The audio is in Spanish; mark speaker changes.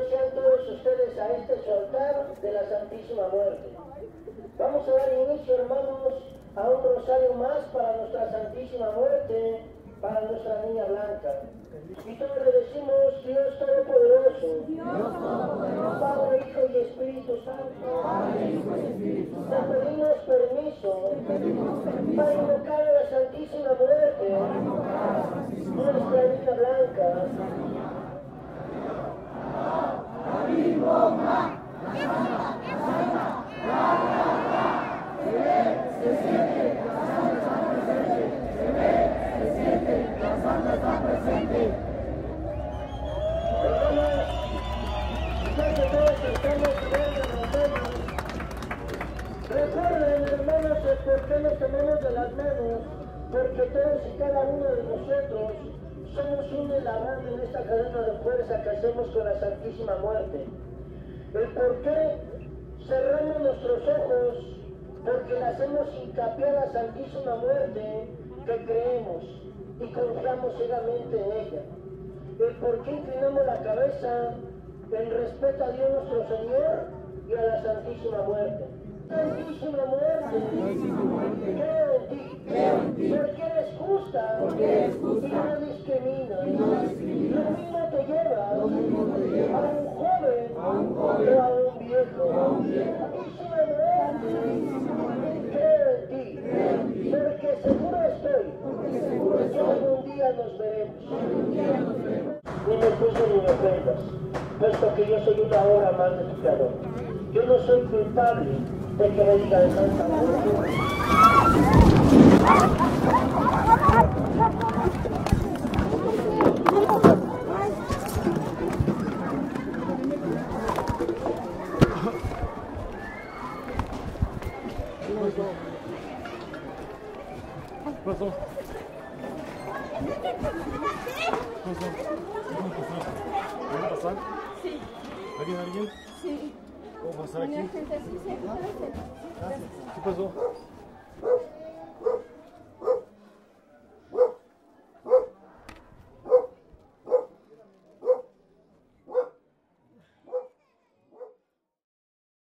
Speaker 1: sean todos ustedes a este su altar de la Santísima Muerte. Vamos a dar inicio, hermanos, a un rosario más para nuestra Santísima Muerte, para nuestra Niña Blanca. Y todos le decimos: Dios Todopoderoso, Padre, Hijo y Espíritu Santo, te pedimos permiso para invocar a la Santísima Muerte, nuestra Niña Blanca. Recuerden, hermanos, por qué nos tomamos de las manos, porque todos y cada uno de nosotros somos un eslabón en esta cadena de fuerza que hacemos con la Santísima Muerte. El por qué cerramos nuestros ojos, porque le hacemos hincapié a la Santísima Muerte que creemos y confiamos ciegamente en ella. El por qué inclinamos la cabeza en respeto a Dios nuestro Señor y a la Santísima Muerte. Santísima Muerte, creo en ti, porque eres justa y no discriminas. Lo mismo te lleva a un joven o a un viejo. Santísima Muerte, creo en ti, porque seguro estoy que algún día nos veremos. Ni me juzgues ni me ofendas, puesto que yo soy una obra más de tu Creador. Yo no soy culpable de que me diga de Santa Muerte.
Speaker 2: ¿Qué pasó? ¿Puede pasar?
Speaker 3: Sí.
Speaker 2: ¿Alguien?
Speaker 3: Sí.
Speaker 2: ¿Puedo pasar aquí?
Speaker 3: Sí,
Speaker 2: ¿Qué pasó?